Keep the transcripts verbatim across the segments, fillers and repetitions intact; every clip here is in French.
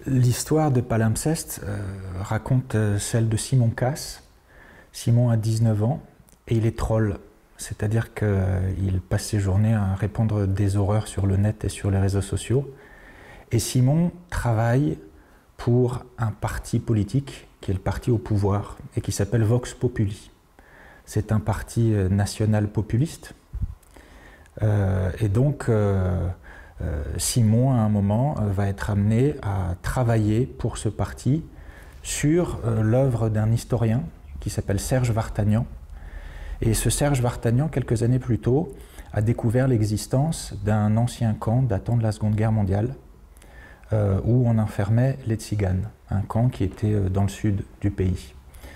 L'histoire de Palimpseste euh, raconte euh, celle de Simon Casse. Simon a dix-neuf ans et il est troll, c'est-à-dire qu'il euh, passe ses journées à répandre des horreurs sur le net et sur les réseaux sociaux. Et Simon travaille pour un parti politique qui est le parti au pouvoir et qui s'appelle Vox Populi. C'est un parti euh, national populiste. Euh, et donc, euh, euh, Simon, à un moment, euh, va être amené à travailler pour ce parti sur euh, l'œuvre d'un historien qui s'appelle Serge Vartagnan. Et ce Serge Vartagnan, quelques années plus tôt, a découvert l'existence d'un ancien camp datant de la Seconde Guerre mondiale, euh, où on enfermait les tziganes, un camp qui était euh, dans le sud du pays.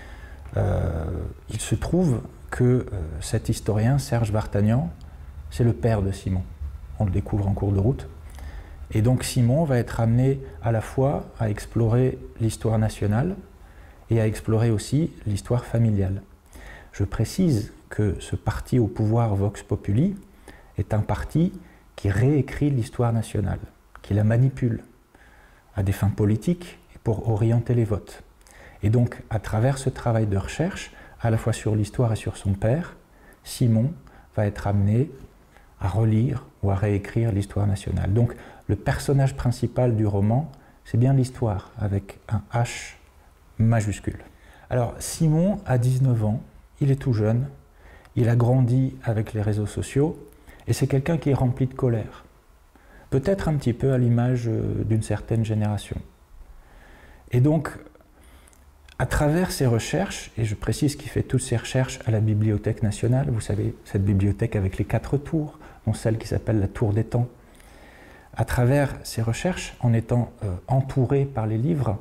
Euh, il se trouve que euh, cet historien, Serge Vartagnan, c'est le père de Simon. On le découvre en cours de route. Et donc Simon va être amené à la fois à explorer l'histoire nationale et à explorer aussi l'histoire familiale. Je précise que ce parti au pouvoir Vox Populi est un parti qui réécrit l'histoire nationale, qui la manipule à des fins politiques et pour orienter les votes. Et donc, à travers ce travail de recherche, à la fois sur l'histoire et sur son père, Simon va être amené à relire ou à réécrire l'histoire nationale. Donc le personnage principal du roman, c'est bien l'histoire, avec un H majuscule. Alors Simon a dix-neuf ans, il est tout jeune, il a grandi avec les réseaux sociaux, et c'est quelqu'un qui est rempli de colère. Peut-être un petit peu à l'image d'une certaine génération. Et donc, à travers ses recherches, et je précise qu'il fait toutes ses recherches à la Bibliothèque nationale, vous savez, cette bibliothèque avec les quatre tours, dont celle qui s'appelle la Tour des Temps. À travers ses recherches, en étant euh, entouré par les livres,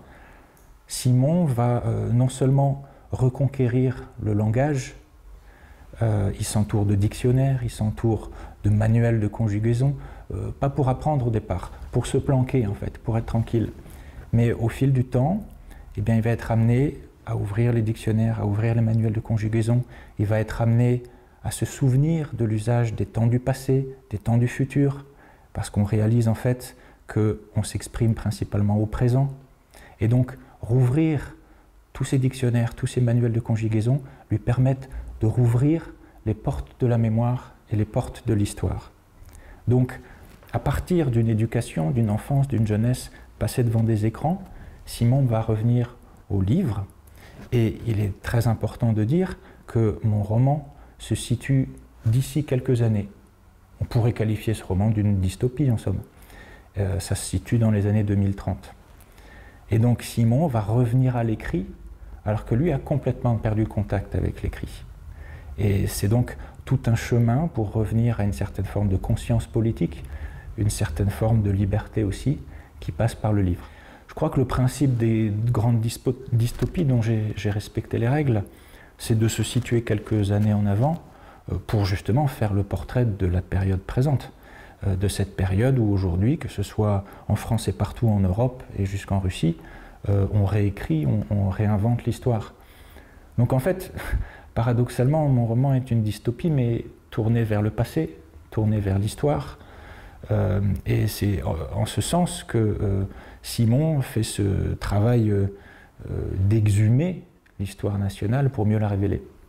Simon va euh, non seulement reconquérir le langage, euh, il s'entoure de dictionnaires, il s'entoure de manuels de conjugaison, euh, pas pour apprendre au départ, pour se planquer en fait, pour être tranquille. Mais au fil du temps, eh bien, il va être amené à ouvrir les dictionnaires, à ouvrir les manuels de conjugaison, il va être amené à se souvenir de l'usage des temps du passé, des temps du futur, parce qu'on réalise en fait qu'on s'exprime principalement au présent. Et donc, rouvrir tous ces dictionnaires, tous ces manuels de conjugaison lui permettent de rouvrir les portes de la mémoire et les portes de l'histoire. Donc, à partir d'une éducation, d'une enfance, d'une jeunesse passée devant des écrans, Simon va revenir au livre, et il est très important de dire que mon roman se situe d'ici quelques années. On pourrait qualifier ce roman d'une dystopie en somme. Euh, ça se situe dans les années deux mille trente. Et donc Simon va revenir à l'écrit, alors que lui a complètement perdu contact avec l'écrit. Et c'est donc tout un chemin pour revenir à une certaine forme de conscience politique, une certaine forme de liberté aussi, qui passe par le livre. Je crois que le principe des grandes dystopies dont j'ai respecté les règles, c'est de se situer quelques années en avant euh, pour justement faire le portrait de la période présente, euh, de cette période où aujourd'hui, que ce soit en France et partout en Europe et jusqu'en Russie, euh, on réécrit, on, on réinvente l'histoire. Donc en fait, paradoxalement, mon roman est une dystopie, mais tournée vers le passé, tournée vers l'histoire. Euh, et c'est en ce sens que euh, Simon fait ce travail euh, d'exhumer l'histoire nationale pour mieux la révéler.